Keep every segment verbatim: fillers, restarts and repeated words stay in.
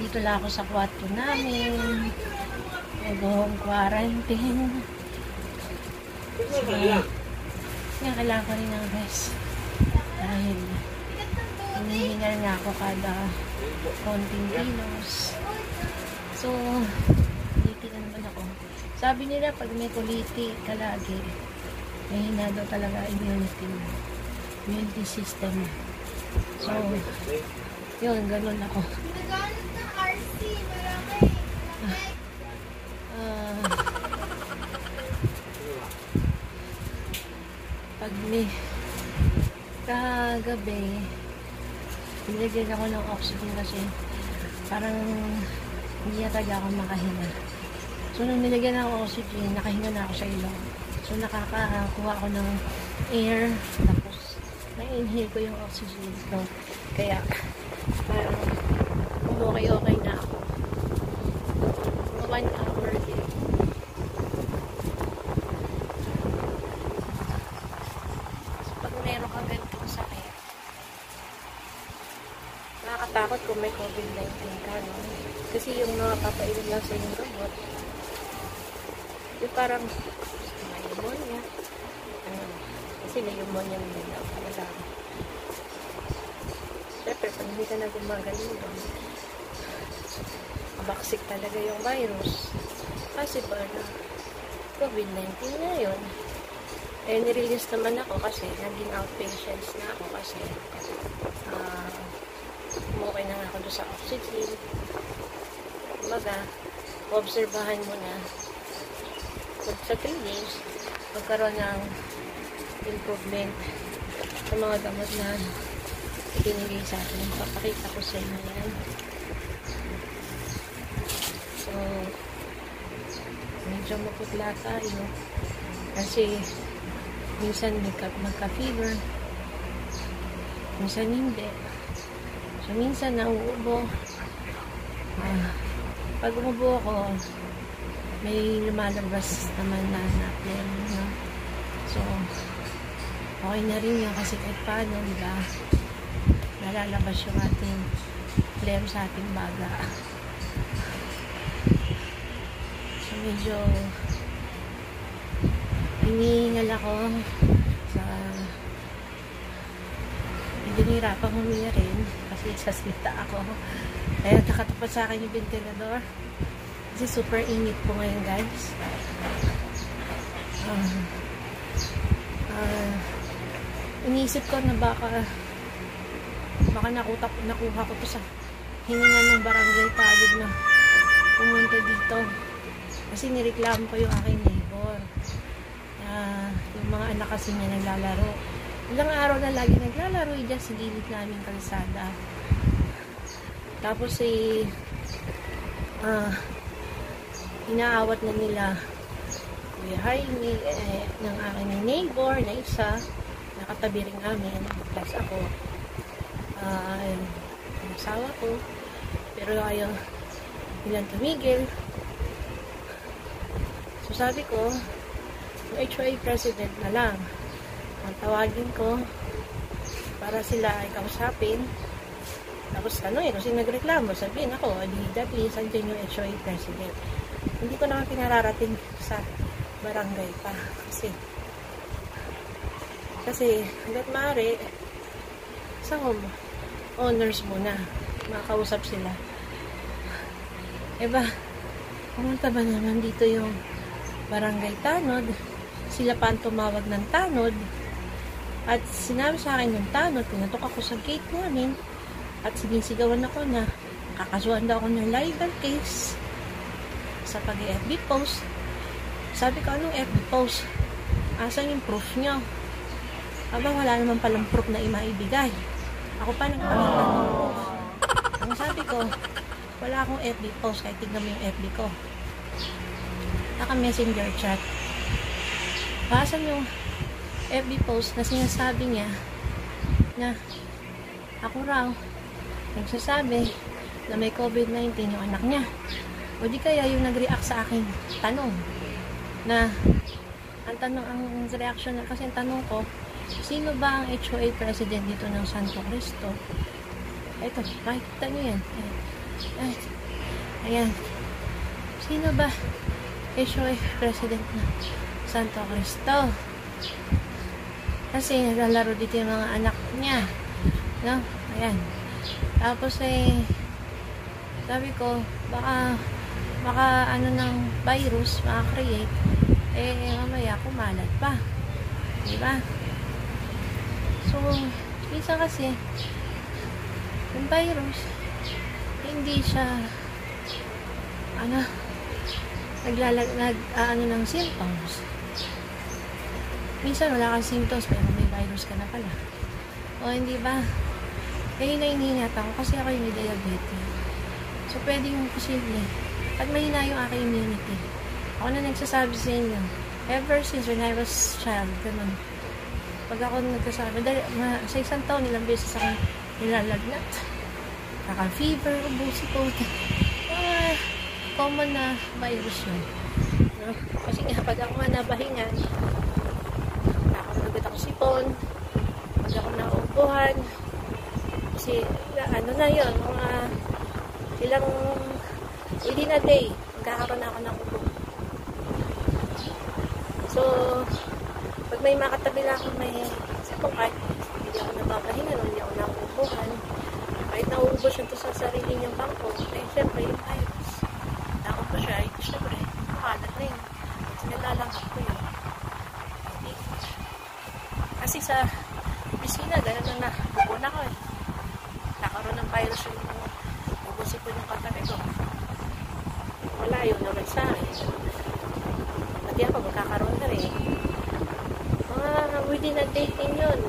Dito lang ako sa kwarto namin. Nag-home quarantine. So, nga kailangan ko rin ng rest. Dahil hinihingal nga ako kada konting kilos. So, kuliti na naman ako. Sabi nila pag may kuliti ka lagi, may hina daw talaga immunity mo. Immunity system mo. So, yun, ganun ako. Uh, pag may kagabi, nilagyan ako ng oxygen kasi parang hindi na talaga ako makahinga. So, nung nilagyan ng oxygen, nakahinga na ako sa ilong. So, nakakakuha ako ng air, tapos na-inhale ko yung oxygen. So, kaya, parang okay-okay na ako. One hour din. So, pag meron ka ganitong sakit, nakakatakot kung may COVID nineteen ka, no? Kasi yung nakapapainom lang sa yung gamot, yung parang may pneumonia. Ano, kasi may pneumonia nila. Talaga. Siyempre, pag hindi ka na gumagaling doon, baksik talaga yung virus. Possible na COVID nineteen na yun. Eh, nirelease naman ako kasi naging outpatients na ako kasi uh, okay na nga ako doon sa oxygen. Kumbaga, obserbahan mo na sa three days, magkaroon ng improvement sa mga gamot na ibinigay sa akin. Papakita ko sa inyo yan. So, medyo maputla tayo kasi minsan magka-fever, minsan hindi. So, minsan nauubo. Uh, pag umubo ako, may lumalabas naman na na-flare, no? So, okay na rin yun kasi kahit paano, diba, nalalabas yung ating flare sa ating baga. So, medyo hinihingal ako sa medyo nahirapang huminga rin kasi sa sita ako. Kaya nakatapat sa akin yung ventilador. Kasi super init po ngayon, guys. Uh, uh, iniisip ko na baka baka nakuha, nakuha ko to sa hiningan ng barangay tagig na pumunta dito. Kasi nireklamo ko yung aking neighbor. Uh, yung mga anak kasi niya naglalaro. Ilang araw na lagi naglalaro dyan sa gilid namin kalsada. Tapos eh ah uh, inaawat na nila Kuya Jaime eh, ng aking neighbor na isa nakatabi rin namin plus ako uh, ang asawa ko pero ayaw nilang tumigil. So sabi ko yung H O A president na lang ang tawagin ko para sila ay kausapin. Tapos ano eh, kasi nagreklamo, sabihin ako, di dati, saan dyan yung H O A president? Hindi ko naman pinararating sa barangay pa. Kasi, kasi, hanggat maaari, sa home owners muna, makausap sila. Eba, pumunta ba naman dito yung barangay Tanod? Sila pa ang tumawag ng Tanod. At sinabi sa akin yung Tanod, pinatok ako sa gate namin. At sinisigawan ako na kakasuhan daw ako ng libel case sa pag-F B post. Sabi ko, anong F B post? Asan yung proof nyo? Aba, wala naman palang proof na imaibigay. Ako pa nagpakita ng proof. Ang sabi ko, wala akong F B post kahit tignan mo yung F B ko. Naka-messenger chat. Asan yung F B post na sinasabi niya na ako raw nagsasabi na may COVID nineteen yung anak niya. O di kaya yung nag-react sa akin tanong na ang tanong, ang reaction na kasi ang tanong ko, sino ba ang H O A president dito ng Santo Cristo? Ito, makikita nyo yan. Ay, Ayan. Sino ba? Eh, siya eh, president na Santo Cristo. Kasi naglalaro dito yung mga anak niya. No? Ayan. Tapos eh, sabi ko, baka, baka ano ng virus, maka-create, eh, mamaya kumalat pa. Diba? So, isa kasi, yung virus, hindi siya, ano, naglalag, nag, uh, ano ng symptoms. Minsan wala kang symptoms, pero may virus ka na pala. O, hindi ba? Eh, hinahinat ako kasi ako yung may diabetes. So, pwede yung posible. Pag mahina yung aking immunity, ako na nagsasabi sa inyo, ever since when I was child, ganun. Pag ako nagsasabi, dahil, ma, sa isang taon, ilang beses ako nilalagnat. Kaka-fever, ubusi ko. Ah, common na virus yun. No? Kasi nga, pag ako nabahingan, nakakagulat ako sipon, pag ako nauubuhan, kasi, ano na yun, mga ilang, within a day, magkakaroon ako ng ubo. So, pag may makatabi lang ako may sipon, kahit hindi ako nababahingan, hindi ako nauubuhan, kahit nauubos siya to sa sarili niyang bangko, eh, syempre, yung virus. Takot pa siya, eh, syempre, makalat na yun. Sinalalangkap ko yun. Kasi sa pisina, gano'n na nabubo na ko eh. Nakaroon ng virus yung ubusin ko yung katabi ko. Wala yun naman sa akin. Pati ako magkakaroon na rin. Mga within a day din yun.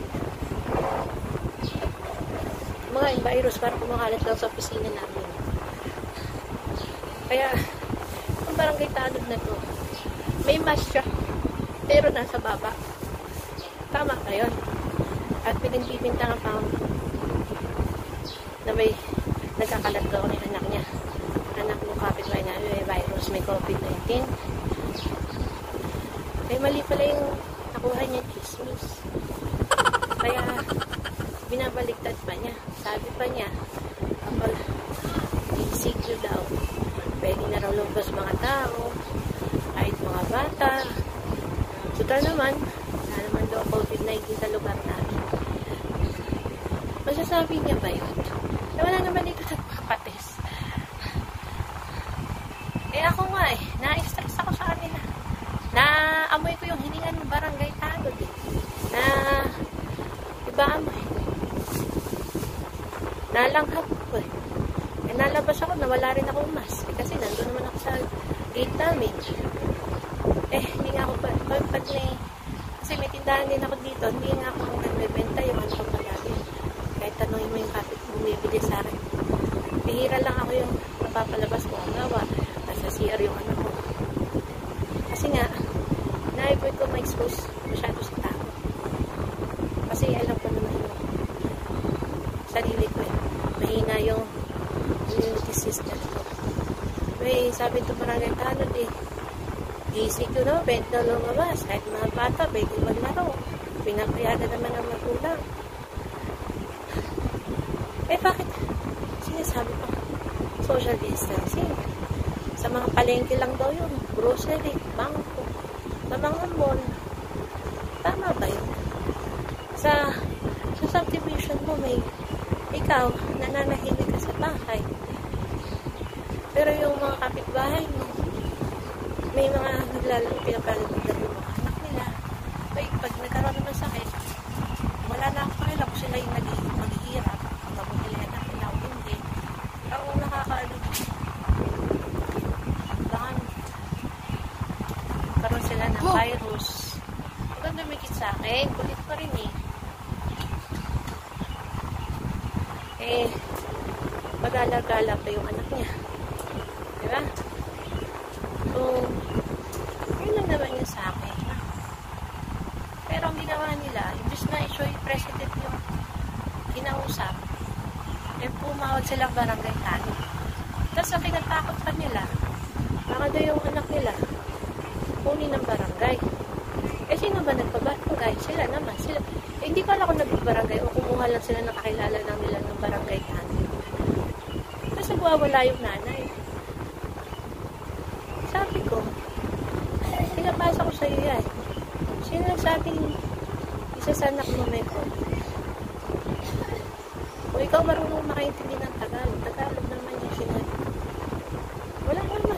Mga yung virus parang kumakalat daw sa opisina namin. Kaya, ang barangay tanod na to, may mask siya, pero nasa baba. Tama ka yun. At pinagbibintangan pa na may nagkakalat daw ng anak niya. Anak mo kapitbahay na may virus, may COVID nineteen. May mali pala yung nakuha niya chismis. Kaya binabaliktad pa niya. Sabi pa niya, kapag I C Q daw, pwede na raw lumabas mga tao, kahit mga bata. Total naman, wala naman daw COVID nineteen sa lugar namin. Masasabi niya ba yun? Na wala naman dito nagpapates. Eh ako nga eh, na-stress ako sa kanila. Na-amoy ko yung hiningan ng barangay tanod eh. Na, iba amoy. Nalanghap ko eh. Eh nalabas ako, nawala rin ako mask. Eh, kasi nandun naman ako sa gate namin. Eh, hindi nga ako pa, pag, pag may, kasi may tindahan din ako dito, hindi nga ako nagbebenta yung ano ko palagi. Kahit tanongin mo yung kapit bumibili sa akin. Bihira lang ako yung napapalabas ko ang gawa. Nasa C R yung ano ko. Kasi nga, na-avoid ko ma-expose masyado sa tao. Kasi alam ko naman yung sarili ko eh. Mahina yung immunity system ko. May sabi ito barangay tanod eh. I C Q no, pwede na lumabas. Kahit mga bata, pwede maglaro. Pinapayagan naman ang magulang. Eh, bakit? Sinasabi pa, social distancing. Sa mga palengke lang daw yun. Grocery, bangko, sa mga mall. Tama ba yun? Sa, sa subdivision mo, may ikaw, nananahimik ka sa bahay. Pero yung mga kapitbahay mo, may mga naglalaro, pinapalag yung mga anak nila. Pag, pag nagkaroon naman sakit, wala na ako kanila kung sila yung naghihirap. Mabuti anak nila o hindi. Ang nakakaano, baka karoon sila ng virus. Huwag dumikit sa akin. Kulit pa rin eh. Eh, mag-alagala pa yung anak niya. Diba? So, yun lang naman yun sa akin. Pero ang ginawa nila, imbis na i-show yung president yung kinausap, eh pumawag silang barangay tanod. Tapos ang pinatakot pa nila, baka daw yung anak nila, kunin ng barangay. Eh sino ba nagpabarangay? Sila naman. Sila. Eh, hindi ko alam kung nagpabarangay o kumuha lang sila nakakilala lang nila ng barangay tanod. Tapos nagwawala yung nanay. sabi ko, pinapasa ko sa'yo yan. Sino nagsabing isa sa anak mo may COVID? Kung ikaw marunong makaintindi ng Tagalog, Tagalog naman yung sinabi. Wala naman.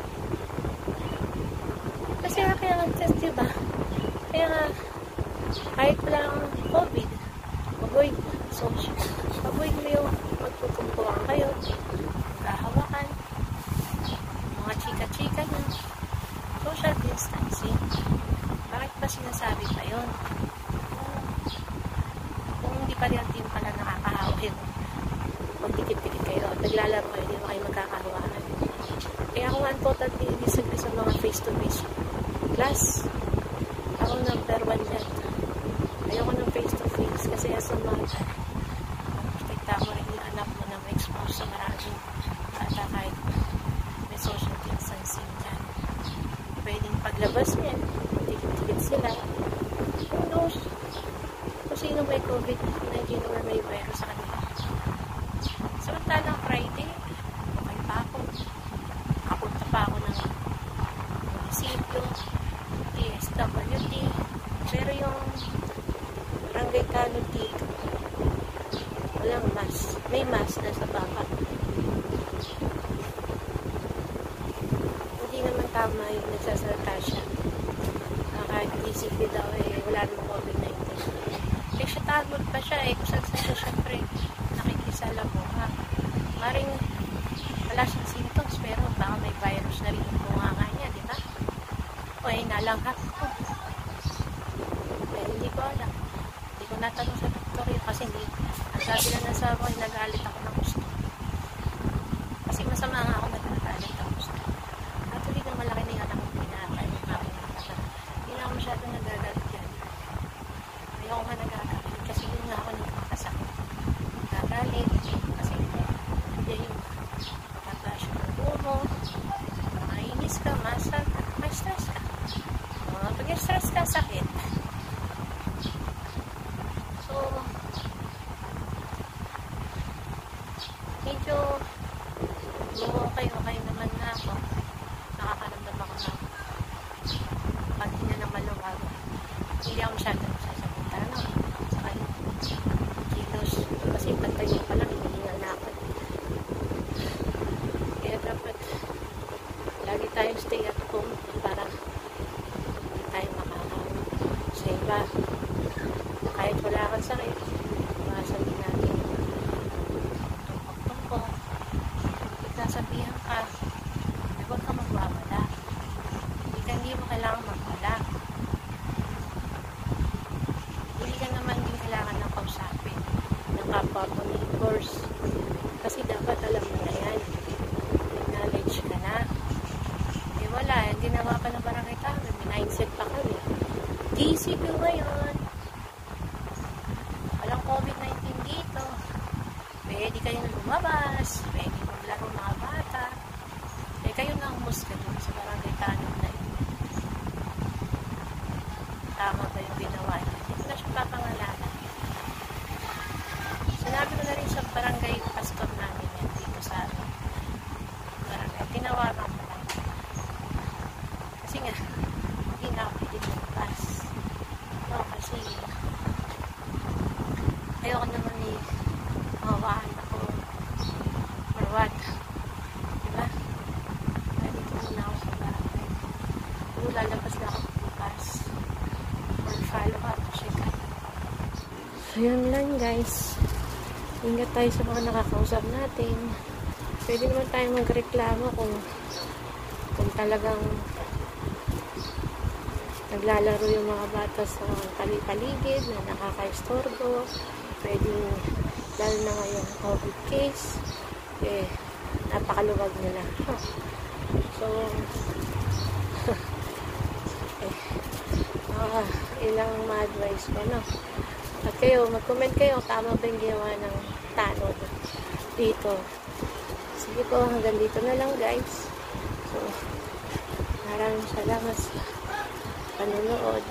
Kasi nga kaya nga test, diba? Kaya nga, kahit wala kang COVID, avoid social. Avoid mo yung magtutumpuan kayo, kahawakan, mga chika-chika na, social distancing. Bakit pa sinasabi pa yun? Kung hindi pa rin din pala nakakahawak yun, magdikit-dikit kayo at naglalaro kayo, hindi mo kayo magkakahawakan. Kaya ako nga ang totally disagree sa mga face-to-face class. Ako number one dyan. Ayoko ng face-to-face kasi as a mother, kita mo rin yung anak mo na ma-expose sa maraming bata kahit may social distancing dyan. Pwedeng paglabas niyan, dikit-dikit sila. Who knows? Kung sino may COVID nineteen or may virus sa kanila. Samantalang Friday, okay pa ako. Kapunta pa ako ng munisipyo, D S W D. Pero yung barangay kanod dito, walang mask. May mask na sa baba. Hindi naman tama yung nagsasalita siya. Kahit isip daw eh, wala namang COVID nineteen. Eh, siya tagod pa siya eh. Kung saan siya syempre nakikisalamuha. Maring wala siyang symptoms pero baka may virus na rin yung bunganga niya, di ba? O eh, nalanghap ko. Eh, hindi ko alam. Hindi ko natanong sa doktor yun kasi hindi. Ang sabi na nasa ako, eh, nag-aalit ako ng gusto. Kasi masama nga ako nag-aalit ng gusto. At hindi na malaki na yung anak ko pinatay. Hindi na ako masyadong nagagalit yan. Ayaw ko nga nagagalit kasi yun nga ako nagkakasakit. Nagagalit kasi hindi yung pagkakasya ng bumo, mainis ka, masal ka, may stress ka. Uh, pag yung stress ka, sakit. So, medyo okay-okay naman na ako. Nakakaramdam ako na paghinga ng maluwag. Hindi ako masyadong sasabutan, no? Saka yung kilos. Kasi pantay pa lang, hinihingal na ako. Kaya dapat lagi tayong stay at home para hindi tayo makakaroon sa iba. Kahit wala kang sakit, iwasan din natin tumpok-tumpok. Pag nasabihan ka, eh, huwag ka magwawala. Hindi ka hindi mo kailangan magwala. Hindi ka naman din kailangan ng kausapin ng kapwa mo neighbors. Kasi dapat alam mo na yan. Acknowledge ka na. Eh wala, yung ginawa pa ng barangay kami, may mindset pa kami. D C P ngayon. Walang COVID nineteen dito. Pwede kayong lumabas. Pwede maglaro mga bata. Eh kayo na humusga dun sa barangay kanod na yun. Tama ba yung ginawa niya? Hindi na siya papangalanan. Sinabi ko na rin sa barangay pastor namin yan dito sa barangay. Tinawagan ko lang. Kasi nga, hindi na ako pwede lumabas. No, kasi ayoko naman eh mawaan ako or what. Diba? Kaya dito muna ako sa barangay. Kung lalabas na ako bukas or follow up, check up. So yun lang guys. Ingat tayo sa mga nakakausap natin. Pwede naman tayo magreklamo kung kung talagang naglalaro yung mga bata sa paligid na nakaka-istorbo. Pwede, lalo na ngayon COVID case, eh, napakaluwag nila. So, eh, ah, ilang ma-advise ko, no? At kayo, mag-comment kayo, tama ba yung ginawa ng tanod dito. Sige po, hanggang dito na lang guys. So, maraming salamat sa panunood.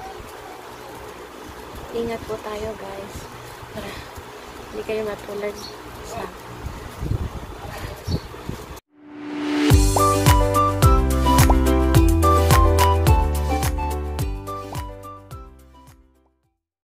Ingat po tayo guys para hindi kayo matulad sa